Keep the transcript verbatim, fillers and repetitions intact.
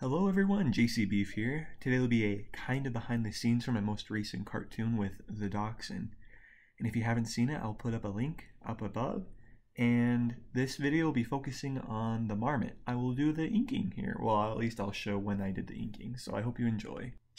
Hello everyone, Jcbeef here. Today will be a kind of behind the scenes from my most recent cartoon with the Dachshund. And if you haven't seen it, I'll put up a link up above. And this video will be focusing on the marmot. I will do the inking here. Well, at least I'll show when I did the inking, so I hope you enjoy.